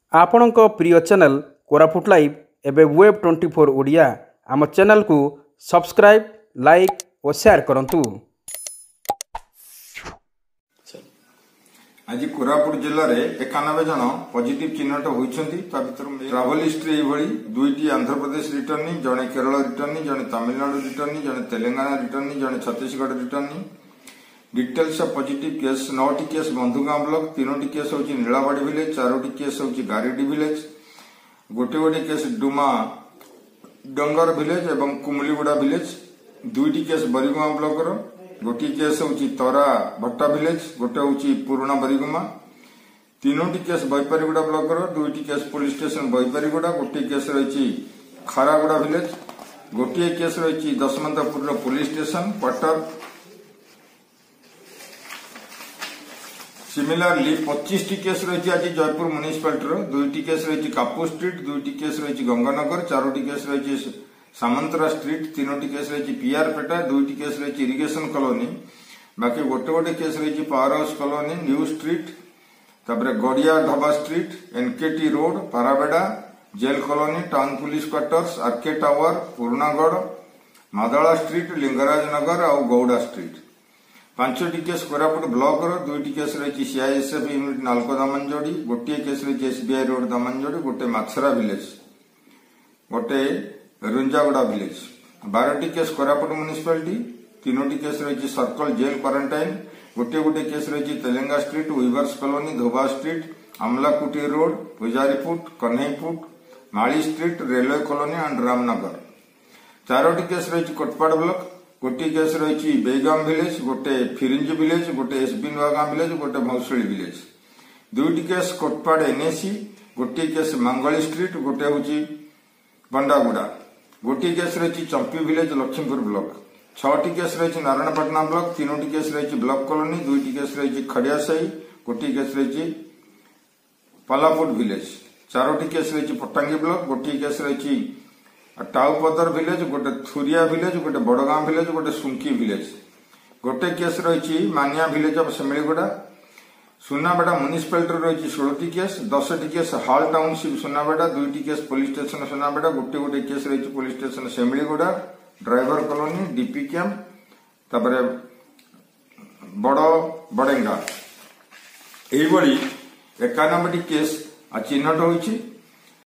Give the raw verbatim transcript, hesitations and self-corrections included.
आपणक प्रिय channel Koraput live एवं web twenty four Odia आम चैनल को सब्सक्राइब लाइक और शेयर करंतु। आज कोरापुट जिले में एकानबे जन पॉजिटिव चिन्हट होती ट्राभेल हिस्ट्री दुईटी आंध्र प्रदेश रिटर्निंग जड़े केरल रिटर्निंग जड़े तमिलनाडु रिटर्निंग जड़े तेलंगाना रिटर्निंग जड़े Chhattisgarh returning details of positive case नौटी केस बंधुगांव ब्लॉक तीनोटी केस होची नीलावाड़ी विलेज चारोटी केस होची गारीडी विलेज गोटे गोटे केस डुमा डंगर विलेज एवं कुमलीगुड़ा विलेज दुईटी केस बरीगुमा ब्लॉक रो गोटे केस होची तरा भट्टा विलेज गोटे होची पुराना बरीगुमा तीनोटी केस बैपारीगुड़ा ब्लॉक रो दुईटी केस पुलिस स्टेशन बैपारीगुड़ा गोटे केस रही खारागुड़ा विलेज गोटे केस रही दशमंतपुर पुलिस स्टेशन पटर सिमिलरली पच्चीस टी केस रही आज जयपुर म्यूनिसिपालिटी दुईटी केस रही कापू स्ट्रीट दुईटी केस रही गंगानगर चारोटी केस रही सामंतरा स्ट्रीट तीनोटी केस रही पीआरपेटा दुईटी केस रही इरिगेशन कॉलोनी बाकी गोटे गोटे केस रही power house colony new street Tapar Gadia Dhaba street NKT road Parabeda jail colony town police quarters RK tower Purnagarh Madala street Lingaraj Nagar और गौड़ा स्ट्रीट पांचटी केस कोरापुट ब्लॉक दुईटी केस रही सीआईएसएफ यूनिट नालको दामनजोड़ी गोटे केस रही एसबीआई रोड दामनजोड़ी गोटे माछरा विलेज गोटे रुंजागुड़ा विलेज बारटी केस कोरापुट म्यूनिसिपालिटी तीनोटी केस रही सर्कल जेल क्वारंटाइन गोटे गोटे केस रही Telenga street weavers colony Dhoba street Amlakuti road Pujariput Kanhaiput Mali street railway colony and Ramnagar चारोटी केस रही कोटपाड़ ब्लॉक गोटे केस रही बेगाम विलेज गोटे फिरिंज विलेज गोटे एसबी नुआगां विलेज गोटे मौसुली विलेज दुईटी केस कोटपाड़ एनएसी गोटे केस मंगली स्ट्रीट गोटे हूँ बंडागुड़ा गोटे केस रही चंपी विलेज लक्ष्मीपुर ब्लॉक छटी केस रही नारायणपाटना ब्लॉक तीनोटी केस रही ब्लॉक कॉलोनी दुईटी केस रही खड़ियासाही गोटे केस रही पलापुट विलेज चारोटी केस रही पट्टांगी ब्लॉक गोटे केस रही टाउपदर विलेज गोटे थुरिया विलेज गोटे बड़गांव विलेज गोटे सुंकी विलेज गोटे केस रही Mania village of Semiliguda Sunabeda municipality रही षोलटी केस दसटी केस हाल टाउनशिप सुनाबेड़ा दुईटी केस पुलिस स्टेशन सुनाबेड़ा गोटे गोटे केस रही police station Semiliguda driver colony DP camp तापर बड़ बड़ेंगा एकानबे केस चिन्हट होती।